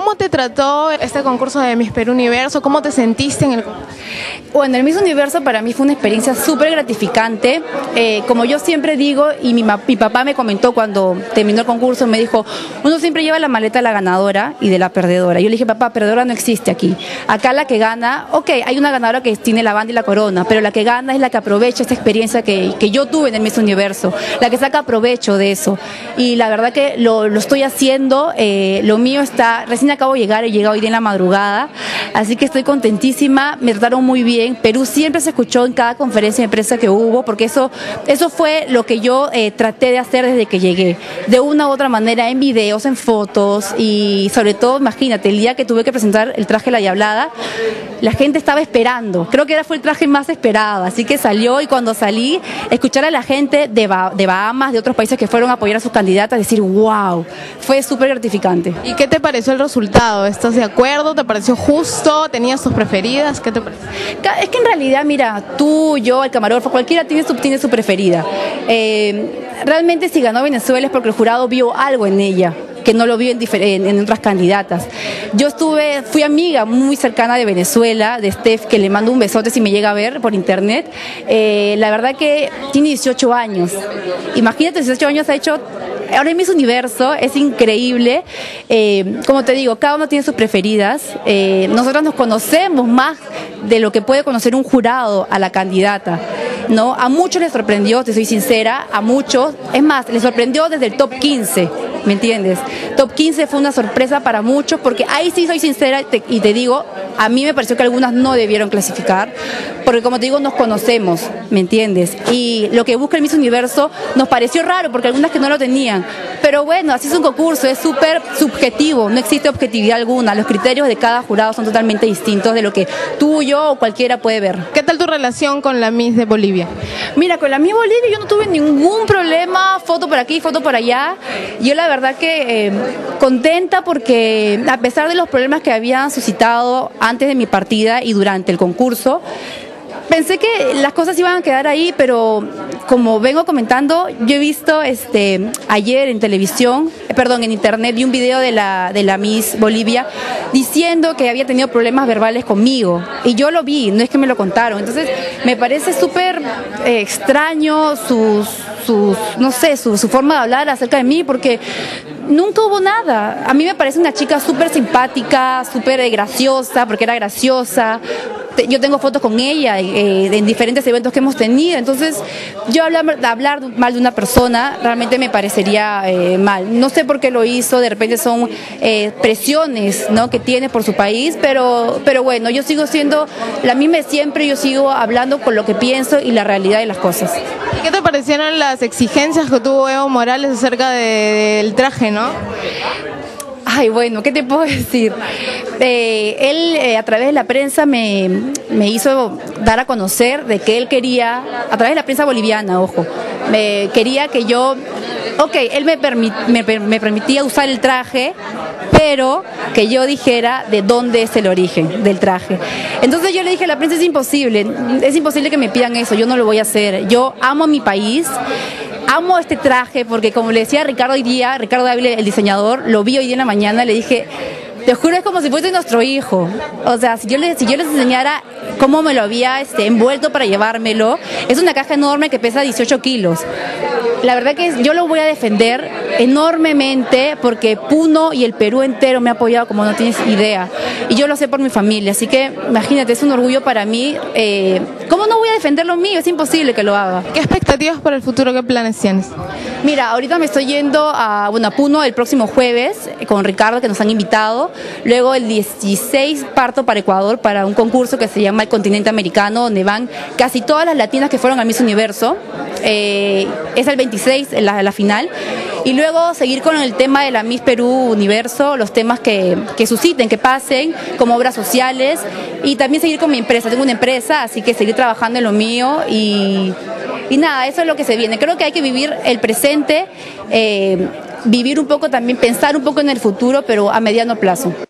¿Cómo te trató este concurso de Miss Perú Universo? ¿Cómo te sentiste en el concurso? Bueno, el Miss Universo para mí fue una experiencia súper gratificante. Como yo siempre digo, y mi papá me comentó cuando terminó el concurso, me dijo, uno siempre lleva la maleta de la ganadora y de la perdedora. Yo le dije, papá, perdedora no existe aquí. Acá la que gana, ok, hay una ganadora que tiene la banda y la corona, pero la que gana es la que aprovecha esta experiencia que yo tuve en el Miss Universo, la que saca provecho de eso. Y la verdad que lo estoy haciendo, lo mío está, recién acabo de llegar, he llegado hoy día en la madrugada, así que estoy contentísima, me trataron muy bien. Perú siempre se escuchó en cada conferencia de prensa que hubo, porque eso fue lo que yo traté de hacer desde que llegué, de una u otra manera, en videos, en fotos, y sobre todo, imagínate, el día que tuve que presentar el traje La Diablada, la gente estaba esperando, creo que fue el traje más esperado, así que salió, y cuando salí, escuchar a la gente de Bahamas, de otros países que fueron a apoyar a sus candidatas, decir, wow, fue súper gratificante. ¿Y qué te pareció el resultado? ¿Estás de acuerdo? ¿Te pareció justo? ¿Tenías tus preferidas? ¿Qué te pareció? Es que en realidad, mira, tú, yo, el camarógrafo, cualquiera tiene su preferida. Realmente si ganó Venezuela es porque el jurado vio algo en ella que no lo vi en otras candidatas. Yo fui amiga muy cercana de Venezuela, de Steph, que le mando un besote si me llega a ver por internet. La verdad que tiene 18 años. Imagínate, 18 años ha hecho, ahora en Miss Universo, es increíble. Como te digo, cada uno tiene sus preferidas. Nosotros nos conocemos más de lo que puede conocer un jurado a la candidata, ¿no? A muchos les sorprendió, te soy sincera, a muchos. Es más, les sorprendió desde el top 15. ¿Me entiendes? Top 15 fue una sorpresa para muchos, porque ahí sí soy sincera y te digo, a mí me pareció que algunas no debieron clasificar, porque como te digo, nos conocemos, ¿me entiendes? Y lo que busca el Miss Universo nos pareció raro, porque algunas que no lo tenían. Pero bueno, así es un concurso, es súper subjetivo, no existe objetividad alguna, los criterios de cada jurado son totalmente distintos de lo que tú, yo o cualquiera puede ver. ¿Qué tal tu relación con la Miss de Bolivia? Mira, con la Miss Bolivia yo no tuve ningún problema, foto por aquí, foto por allá. Yo la verdad que contenta porque a pesar de los problemas que habían suscitado antes de mi partida y durante el concurso, pensé que las cosas iban a quedar ahí, pero como vengo comentando, yo he visto ayer en televisión, en internet, vi un video de la Miss Bolivia diciendo que había tenido problemas verbales conmigo, y yo lo vi, no es que me lo contaron. Entonces me parece súper extraño no sé, su forma de hablar acerca de mí, porque nunca hubo nada. A mí me parece una chica súper simpática, súper graciosa, porque era graciosa. Yo tengo fotos con ella en diferentes eventos que hemos tenido. Entonces, yo hablar mal de una persona realmente me parecería mal. No sé por qué lo hizo, de repente son presiones, ¿no?, que tiene por su país, pero bueno, yo sigo siendo la misma de siempre, yo sigo hablando con lo que pienso y la realidad de las cosas. ¿Y qué te parecieron las exigencias que tuvo Evo Morales acerca del traje, no? Ay, bueno, ¿qué te puedo decir? Él a través de la prensa me hizo dar a conocer de que él quería, a través de la prensa boliviana, ojo, quería que yo, él me permitía usar el traje, pero que yo dijera de dónde es el origen del traje. Entonces yo le dije a la prensa, es imposible que me pidan eso, yo no lo voy a hacer. Yo amo a mi país, amo este traje, porque como le decía Ricardo Dávila, el diseñador, lo vi hoy día en la mañana, le dije, te juro, es como si fuese nuestro hijo. O sea, si yo les enseñara cómo me lo había envuelto para llevármelo, es una caja enorme que pesa 18 kilos. La verdad que yo lo voy a defender enormemente, porque Puno y el Perú entero me ha apoyado como no tienes idea. Y yo lo sé por mi familia, así que imagínate, es un orgullo para mí. ¿Cómo no voy a defender lo mío? Es imposible que lo haga. ¿Qué expectativas para el futuro? ¿Qué planes tienes? Mira, ahorita me estoy yendo a Puno el próximo jueves con Ricardo, que nos han invitado. Luego el 16 parto para Ecuador para un concurso que se llama el Continente Americano, donde van casi todas las latinas que fueron al Miss Universo. Es el 26 la final. Y luego seguir con el tema de la Miss Perú Universo, los temas que susciten, que pasen, como obras sociales, y también seguir con mi empresa. Tengo una empresa, así que seguir trabajando en lo mío y nada, eso es lo que se viene. Creo que hay que vivir el presente, vivir un poco también, pensar un poco en el futuro, pero a mediano plazo.